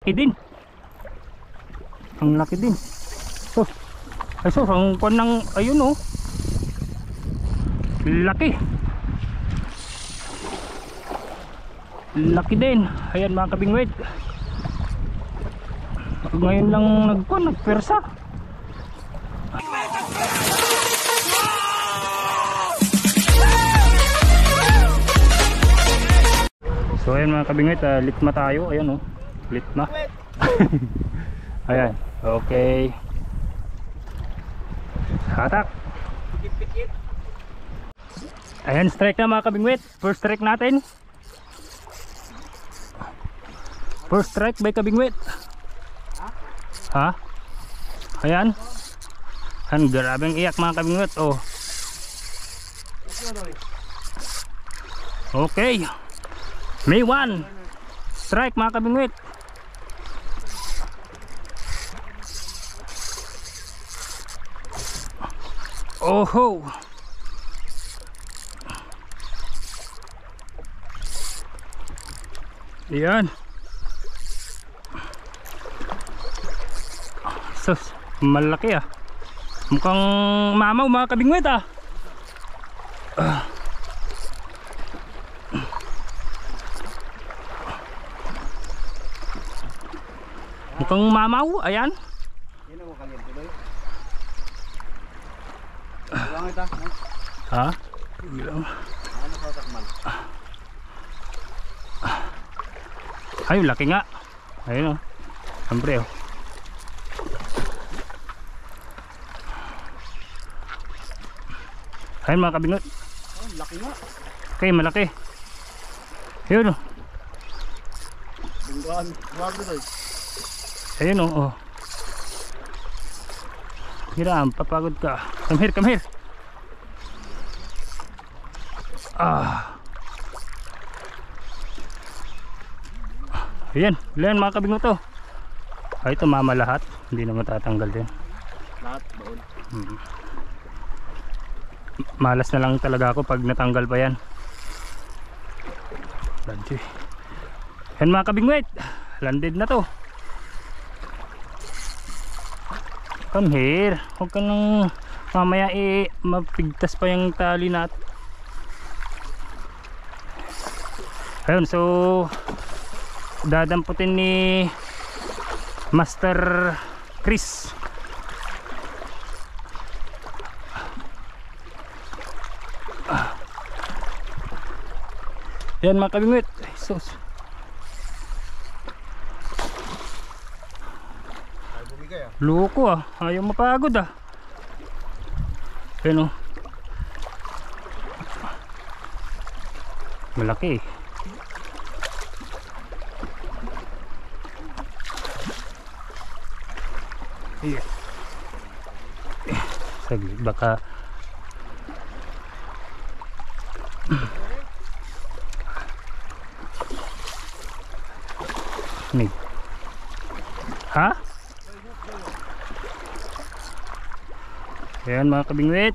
laki din. Ang laki din. So, ay so, ang kuwan ng, ayun oh. Laki. Laki din. Ayan mga kabingwit. Ngayon lang nagpersa. So ayan mga kabingwit, litma tayo. Ayan oh, litma. Ayan, okay. Hatak. Ayan, strike na mga kabingwit. First strike natin. First strike by kabingwit. Ha? Ayan. Ang grabeng iyak mga kabingwit. Oh. Okay. May 1 strike mga kabingwit. Oho. Ayan. Sus, malaki ah. Mukhang mamaw mga kabingwit ah. Mukhang mamaw, ayan. Ha? Ay, laki nga. Ayun oh. Siyempre oh. Ayun mga kabingot. Oh, laki nga. Okay, malaki. Ayun oh. Binggaan. Ayun oh. Hiram, papagod ka. Come here, come here. Ah. Ayan, ilan mga kabingot to. Ay, ito mama lahat. Hindi na matatanggal din. Lahat doon. Malas na lang talaga ako pag natanggal pa yan. Yan mga kabingwit, landed na to. Come here. Huwag ka nang mamaya mapigtas pa yung tali natin. Ayun, so dadamputin ni Master Chris. Yan mga kabingwit. Sus. Loko ah. Ayaw mapagod ah. Yan oh. Malaki. Iya. Saglit baka nih. Ha? Ayan mga kabingwit.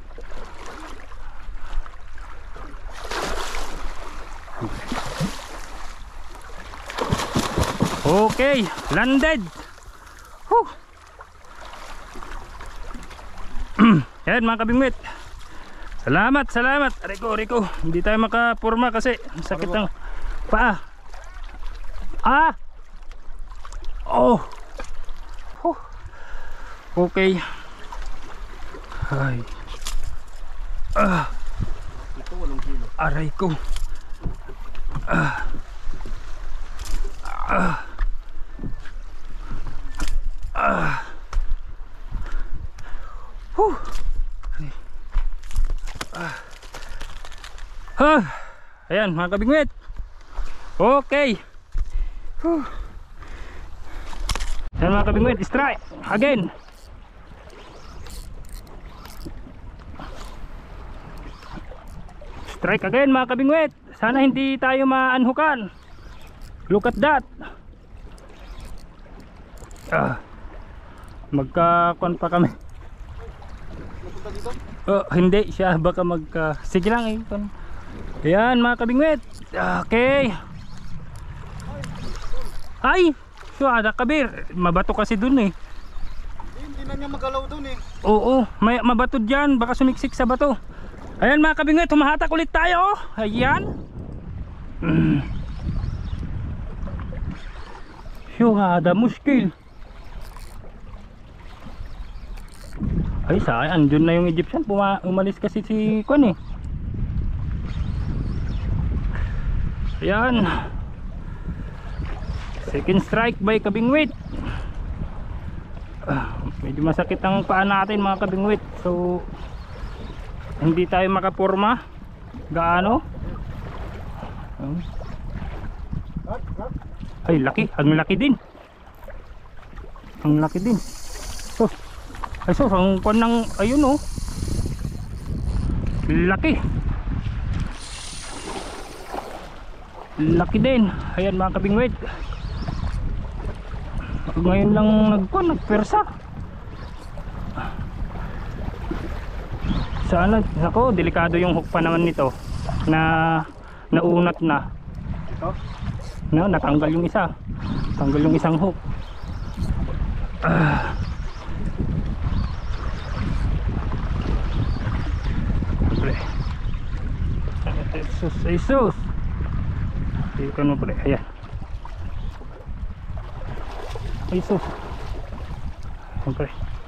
Okay, landed. Ayan mga kabingwit. Salamat, salamat. Riko. Hindi tayo makapurma kasi sakit ng paa. Ah! Oh! Okay. Ay. Ito 8 kilo. Aray ko. Ayan mga kabingwit. Okay. Ayan mga kabingwit, strike again. Strike again mga kabingwit. Sana hindi tayo maanhukan. Look at that. Magkakuan pa kami. Oh, hindi siya baka sige lang eh. Ayan mga kabingwit. Okay. Ay, Ito kabir, mabato kasi dun eh. Hindi na niya magalaw dun eh. Oo, may mabato dyan, baka sumiksik sa bato. Ayan mga kabingoy, tumahatak ulit tayo. Ayan. Yung ada muskil. Ay sayang, andun na yung Egyptian, umalis kasi si Kwan eh. Ayan. Second strike by Kabingwit. Medyo masakit ang paa natin mga Kabingwit. So hindi tayo makaporma gaano. Ay laki, ang laki din. Ang laki din. So, ay so, ang kwan ng ayun oh. Laki. Laki din. Ayan mga Kabingwit. Ngayon lang nagpersa. Sana, ako, delikado yung hook pa naman nito na naunat na. Ito? No, natanggal yung isa. Tanggal yung isang hook. Jesus, Jesus. Ito mo pre, ayan. Jesus. Siyempre.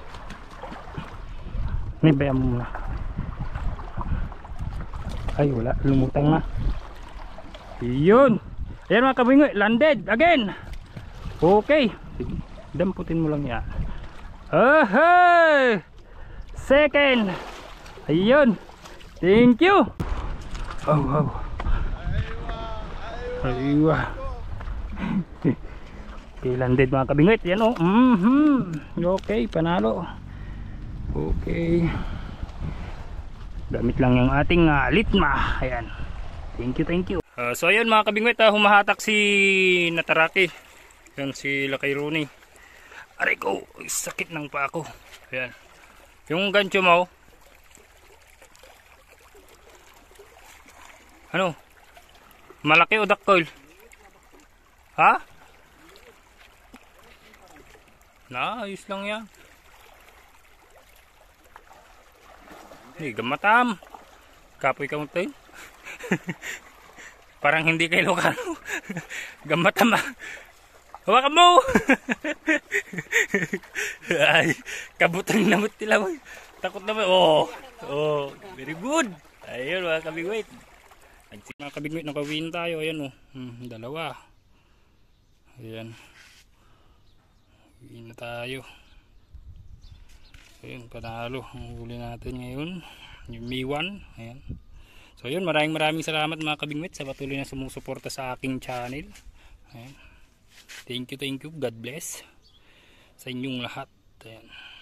Nibayaan mo muna. Ay wala, lumutang na. Yun. Ayan mga Kabingwit, landed again. Okay. Sige, damputin mo lang yan. Hey! Second. Ayun. Thank you. Oh, oh. Aywa. Okay, landed mga Kabingwit. Yan oh. Okay, panalo. Okay. Gamit lang yung ating litma. Ayan. Thank you, thank you. So ayun mga Kabingwit, humahatak si Nataraki. Yan si Lakay Rooney. Aray ko, sakit ng paa ko. Ayan. Yung gancho mo. Ano? Malaki o dakkoil? Ha? Ayos lang yan. Gamatam. Kapoy ka mo tayo. Parang hindi kay Lokano. Gamatam ah. Hawakan mo. Ay, kabutang namot nila. Takot naman. Oh, very good. Ayun mga Kabingwit. Mga Kabingwit, nakawin tayo. Ayan oh. Dalawa. Ayan. Win na tayo. Ayun, panalo ang huli natin ngayon, yung Mi-1. Ayan. So yun, maraming salamat mga Kabingwit sa patuloy na sumusuporta sa aking channel. Ayan. Thank you, God bless sa inyong lahat. Ayan.